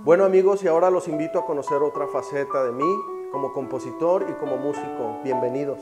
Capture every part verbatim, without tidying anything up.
Bueno amigos, y ahora los invito a conocer otra faceta de mí como compositor y como músico. Bienvenidos.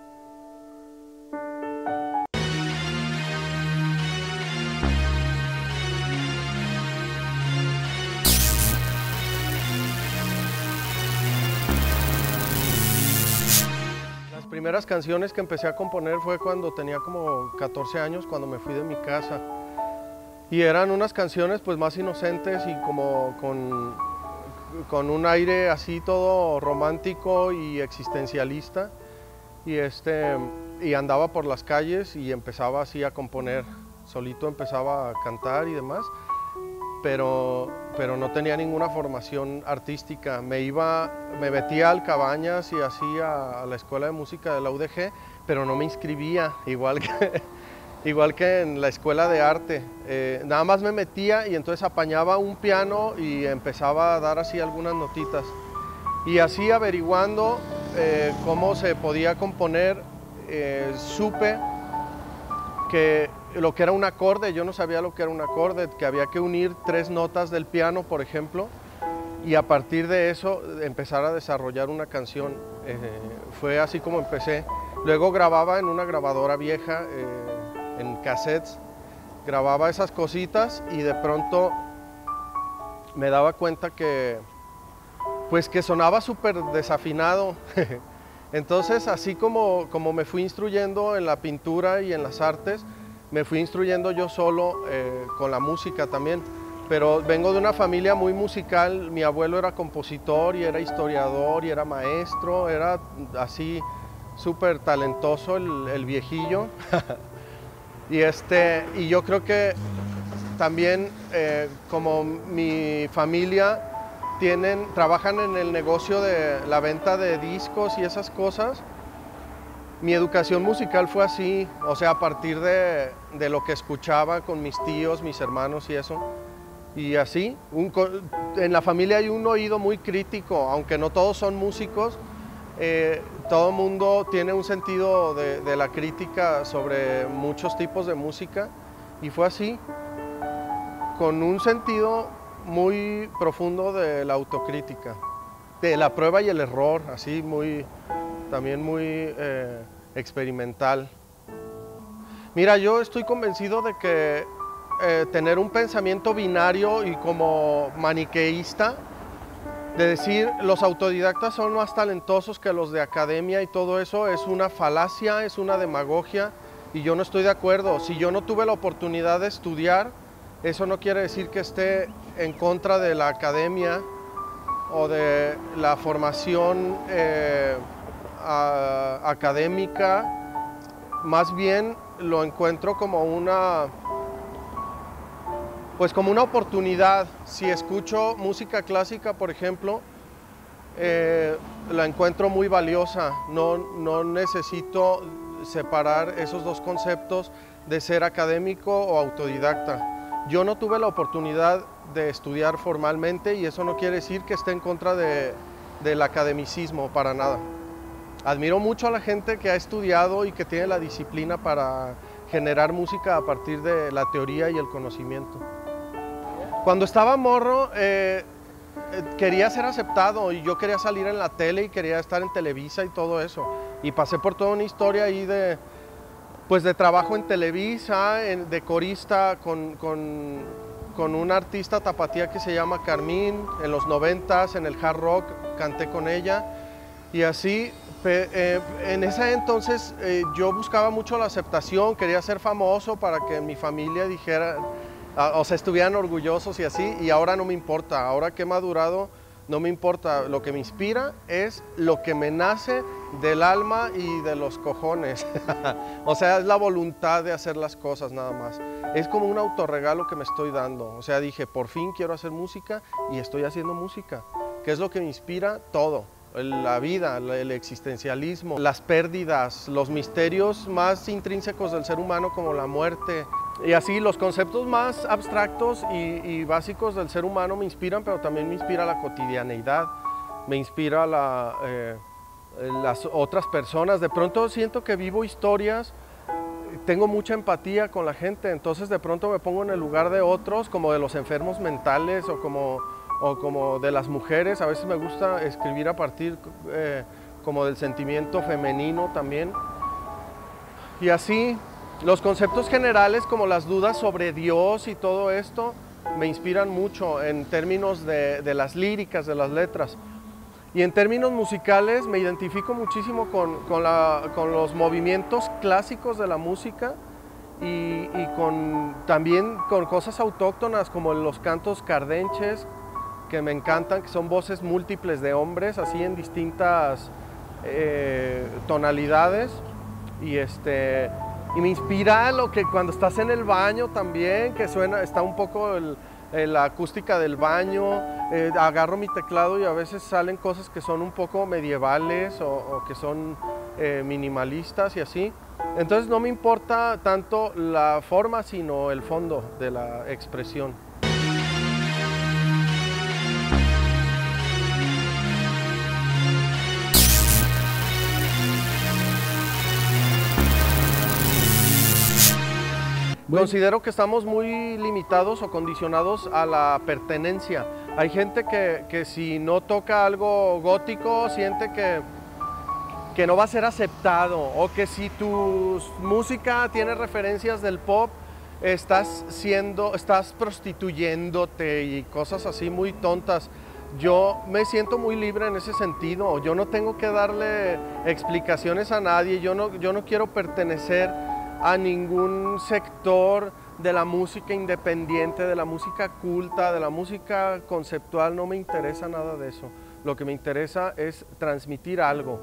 Las primeras canciones que empecé a componer fue cuando tenía como catorce años, cuando me fui de mi casa. Y eran unas canciones pues más inocentes y como con, con un aire así todo romántico y existencialista. Y, este, y andaba por las calles y empezaba así a componer. Solito empezaba a cantar y demás, pero, pero no tenía ninguna formación artística. Me iba, me metía al Cabañas y así a, a la escuela de música de la U D G, pero no me inscribía, igual que... Igual que en la escuela de arte, eh, nada más me metía y entonces apañaba un piano y empezaba a dar así algunas notitas. Y así averiguando eh, cómo se podía componer, eh, supe que lo que era un acorde, yo no sabía lo que era un acorde, que había que unir tres notas del piano, por ejemplo, y a partir de eso empezar a desarrollar una canción. Eh, fue así como empecé. Luego grababa en una grabadora vieja, eh, en cassettes, grababa esas cositas y de pronto me daba cuenta que pues que sonaba súper desafinado. Entonces así como, como me fui instruyendo en la pintura y en las artes, me fui instruyendo yo solo eh, con la música también. Pero vengo de una familia muy musical, mi abuelo era compositor y era historiador y era maestro, era así súper talentoso el, el viejillo. Y, este, y yo creo que también eh, como mi familia tienen, trabajan en el negocio de la venta de discos y esas cosas, mi educación musical fue así, o sea, a partir de, de lo que escuchaba con mis tíos, mis hermanos y eso. Y así, un, en la familia hay un oído muy crítico, aunque no todos son músicos. Eh, todo el mundo tiene un sentido de, de la crítica sobre muchos tipos de música y fue así, con un sentido muy profundo de la autocrítica, de la prueba y el error, así muy, también muy eh, experimental. Mira, yo estoy convencido de que eh, tener un pensamiento binario y como maniqueísta, de decir los autodidactas son más talentosos que los de academia y todo eso es una falacia, es una demagogia y yo no estoy de acuerdo. Si yo no tuve la oportunidad de estudiar, eso no quiere decir que esté en contra de la academia o de la formación eh, a, académica. Más bien lo encuentro como una... Pues como una oportunidad. Si escucho música clásica, por ejemplo, eh, la encuentro muy valiosa. No, no necesito separar esos dos conceptos de ser académico o autodidacta. Yo no tuve la oportunidad de estudiar formalmente y eso no quiere decir que esté en contra de, del academicismo, para nada. Admiro mucho a la gente que ha estudiado y que tiene la disciplina para generar música a partir de la teoría y el conocimiento. Cuando estaba morro, eh, quería ser aceptado y yo quería salir en la tele y quería estar en Televisa y todo eso. Y pasé por toda una historia ahí de, pues de trabajo en Televisa, en, de corista con, con, con una artista tapatía que se llama Carmín. En los noventas, en el hard rock, canté con ella. Y así, eh, en ese entonces eh, yo buscaba mucho la aceptación, quería ser famoso para que mi familia dijera... O sea, estuvieran orgullosos y así, y ahora no me importa, ahora que he madurado, no me importa, lo que me inspira es lo que me nace del alma y de los cojones. O sea, es la voluntad de hacer las cosas nada más. Es como un autorregalo que me estoy dando, o sea, dije, por fin quiero hacer música y estoy haciendo música, que es lo que me inspira todo. La vida, el existencialismo, las pérdidas, los misterios más intrínsecos del ser humano como la muerte. Y así los conceptos más abstractos y, y básicos del ser humano me inspiran, pero también me inspira la cotidianeidad, me inspira la, eh, las otras personas. De pronto siento que vivo historias, tengo mucha empatía con la gente, entonces de pronto me pongo en el lugar de otros, como de los enfermos mentales o como... o como de las mujeres. A veces me gusta escribir a partir eh, como del sentimiento femenino también. Y así, los conceptos generales como las dudas sobre Dios y todo esto me inspiran mucho en términos de, de las líricas, de las letras. Y en términos musicales me identifico muchísimo con, con, la, con los movimientos clásicos de la música y, y con, también con cosas autóctonas como los cantos cardenches, que me encantan, que son voces múltiples de hombres, así en distintas eh, tonalidades. Y, este, y me inspira lo que cuando estás en el baño también, que suena, está un poco el, el, la acústica del baño, eh, agarro mi teclado y a veces salen cosas que son un poco medievales o, o que son eh, minimalistas y así. Entonces no me importa tanto la forma, sino el fondo de la expresión. Considero que estamos muy limitados o condicionados a la pertenencia. Hay gente que, que si no toca algo gótico siente que, que no va a ser aceptado, o que si tu música tiene referencias del pop, estás, siendo, estás prostituyéndote y cosas así muy tontas. Yo me siento muy libre en ese sentido. Yo no tengo que darle explicaciones a nadie. Yo no, yo no quiero pertenecer a ningún sector de la música independiente, de la música culta, de la música conceptual. No me interesa nada de eso. Lo que me interesa es transmitir algo.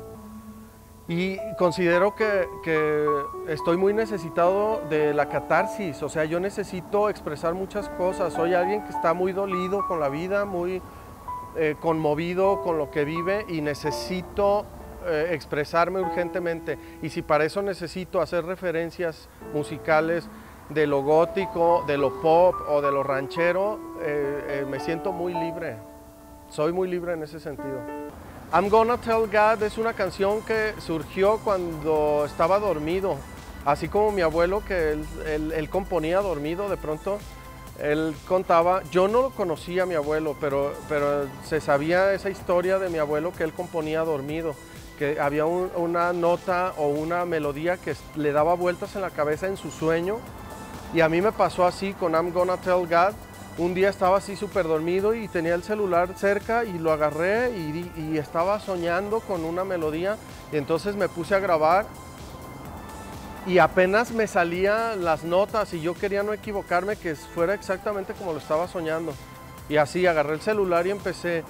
Y considero que, que estoy muy necesitado de la catarsis. O sea, yo necesito expresar muchas cosas. Soy alguien que está muy dolido con la vida, muy eh, conmovido con lo que vive, y necesito Eh, expresarme urgentemente. Y si para eso necesito hacer referencias musicales de lo gótico, de lo pop o de lo ranchero, eh, eh, me siento muy libre. Soy muy libre en ese sentido. I'm Gonna Tell God es una canción que surgió cuando estaba dormido. Así como mi abuelo, que él, él, él componía dormido, de pronto él contaba. Yo no lo conocía a mi abuelo, pero, pero se sabía esa historia de mi abuelo, que él componía dormido, que había un, una nota o una melodía que le daba vueltas en la cabeza en su sueño. Y a mí me pasó así con I'm Gonna Tell God. Un día estaba así súper dormido y tenía el celular cerca y lo agarré y, y estaba soñando con una melodía, y entonces me puse a grabar y apenas me salían las notas y yo quería no equivocarme, que fuera exactamente como lo estaba soñando. Y así agarré el celular y empecé.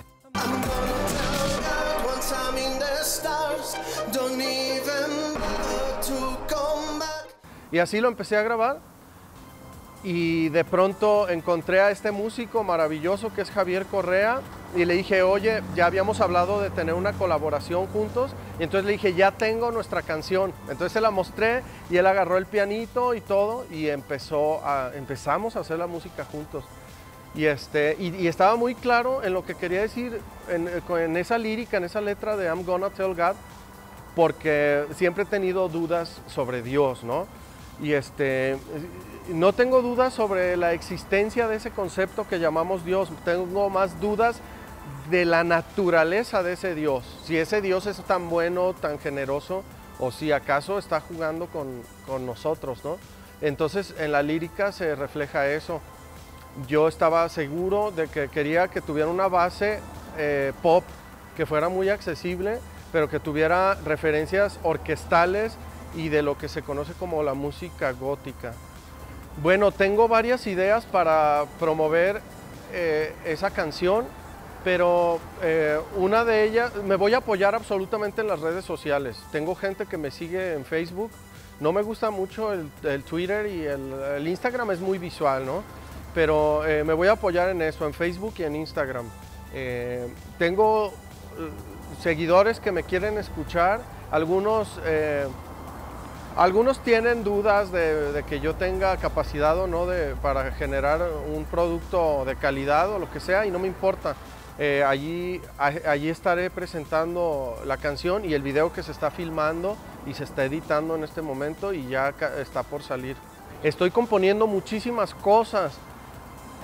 Y así lo empecé a grabar, y de pronto encontré a este músico maravilloso que es Javier Correa, y le dije, oye, ya habíamos hablado de tener una colaboración juntos, y entonces le dije, ya tengo nuestra canción. Entonces se la mostré y él agarró el pianito y todo, y empezó a, empezamos a hacer la música juntos. Y, este, y, y estaba muy claro en lo que quería decir en, en esa lírica, en esa letra de I'm Gonna Tell God, porque siempre he tenido dudas sobre Dios, ¿no? Y este, no tengo dudas sobre la existencia de ese concepto que llamamos Dios. Tengo más dudas de la naturaleza de ese Dios. Si ese Dios es tan bueno, tan generoso, o si acaso está jugando con, con nosotros, ¿no? Entonces en la lírica se refleja eso. Yo estaba seguro de que quería que tuviera una base eh, pop, que fuera muy accesible, pero que tuviera referencias orquestales y de lo que se conoce como la música gótica. Bueno, tengo varias ideas para promover eh, esa canción, pero eh, una de ellas, me voy a apoyar absolutamente en las redes sociales. Tengo gente que me sigue en Facebook. No me gusta mucho el, el Twitter y el, el Instagram, es muy visual, ¿no? Pero eh, me voy a apoyar en eso, en Facebook y en Instagram. Eh, tengo eh, seguidores que me quieren escuchar. Algunos, eh, algunos tienen dudas de, de que yo tenga capacidad o no de, para generar un producto de calidad o lo que sea, y no me importa. Eh, allí, allí estaré presentando la canción y el video que se está filmando y se está editando en este momento, y ya está por salir. Estoy componiendo muchísimas cosas.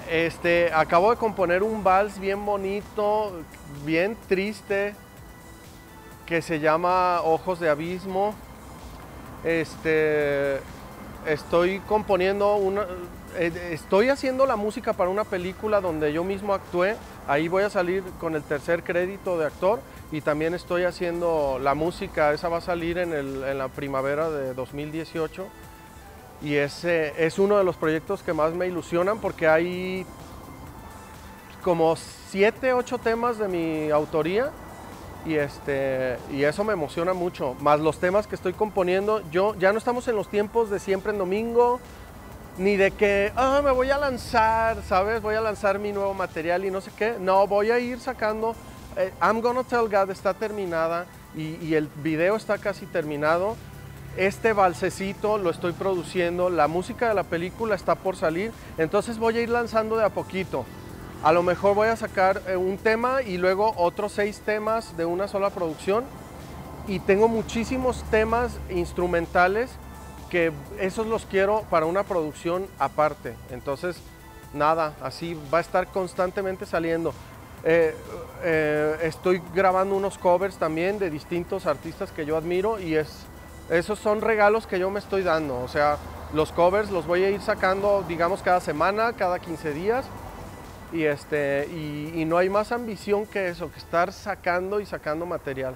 Este, acabo de componer un vals bien bonito, bien triste, que se llama Ojos de Abismo. Este, estoy componiendo una, estoy haciendo la música para una película donde yo mismo actué. Ahí voy a salir con el tercer crédito de actor y también estoy haciendo la música. Esa va a salir en, el, en la primavera de dos mil dieciocho. Y ese es uno de los proyectos que más me ilusionan porque hay como siete, ocho temas de mi autoría y, este, y eso me emociona mucho, más los temas que estoy componiendo. Yo, ya no estamos en los tiempos de siempre en domingo, ni de que ah, me voy a lanzar, ¿sabes? Voy a lanzar mi nuevo material y no sé qué. No, voy a ir sacando. eh, I'm Gonna Tell God está terminada y, y el video está casi terminado. Este valsecito lo estoy produciendo, la música de la película está por salir, entonces voy a ir lanzando de a poquito. A lo mejor voy a sacar un tema y luego otros seis temas de una sola producción. Y tengo muchísimos temas instrumentales que esos los quiero para una producción aparte. Entonces, nada, así va a estar constantemente saliendo. Eh, eh, estoy grabando unos covers también de distintos artistas que yo admiro y es... esos son regalos que yo me estoy dando, o sea, los covers los voy a ir sacando, digamos, cada semana, cada quince días, y, este, y, y no hay más ambición que eso, que estar sacando y sacando material.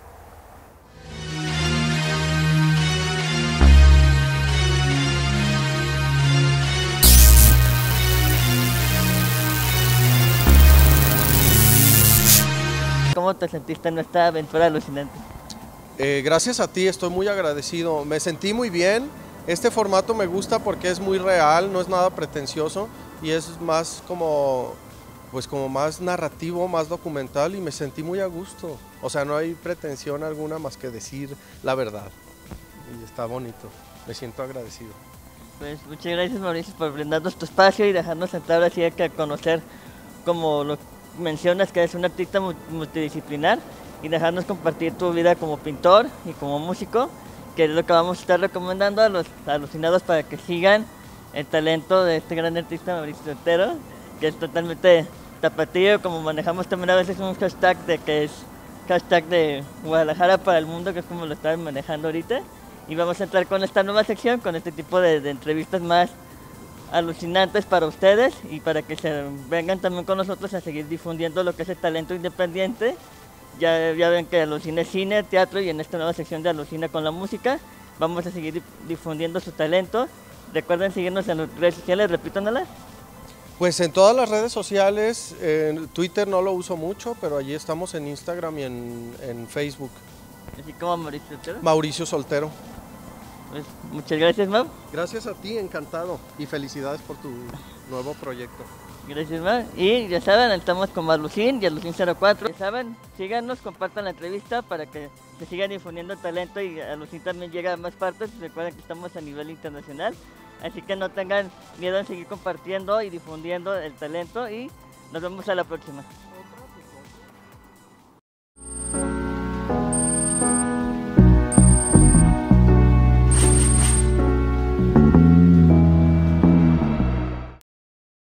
¿Cómo te sentiste en esta aventura alucinante? Eh, gracias a ti, estoy muy agradecido. Me sentí muy bien. Este formato me gusta porque es muy real, no es nada pretencioso y es más como, pues como más narrativo, más documental y me sentí muy a gusto. O sea, no hay pretensión alguna más que decir la verdad. Y está bonito. Me siento agradecido. Pues muchas gracias, Mauricio, por brindarnos tu espacio y dejarnos entrar así a que conocer, como lo mencionas, que eres un artista multidisciplinar, y dejarnos compartir tu vida como pintor y como músico, que es lo que vamos a estar recomendando a los alucinados para que sigan el talento de este gran artista Mauricio Soltero, que es totalmente tapatío, como manejamos también a veces un hashtag de que es hashtag de Guadalajara para el mundo, que es como lo están manejando ahorita, y vamos a entrar con esta nueva sección, con este tipo de, de entrevistas más alucinantes para ustedes y para que se vengan también con nosotros a seguir difundiendo lo que es el talento independiente. Ya, ya ven que alucina cine, teatro, y en esta nueva sección de Alucina con la música vamos a seguir difundiendo su talento. Recuerden seguirnos en las redes sociales, repítanoslas. Pues en todas las redes sociales, en Twitter no lo uso mucho, pero allí estamos en Instagram y en, en Facebook. Así como Mauricio Soltero. Mauricio Soltero. Pues, muchas gracias, Mau. Gracias a ti, encantado. Y felicidades por tu nuevo proyecto. Gracias, Mau. Y ya saben, estamos con Alucin y Alucin cero cuatro. Ya saben, síganos, compartan la entrevista para que se sigan difundiendo el talento y Alucin también llega a más partes. Recuerden que estamos a nivel internacional. Así que no tengan miedo en seguir compartiendo y difundiendo el talento y nos vemos a la próxima.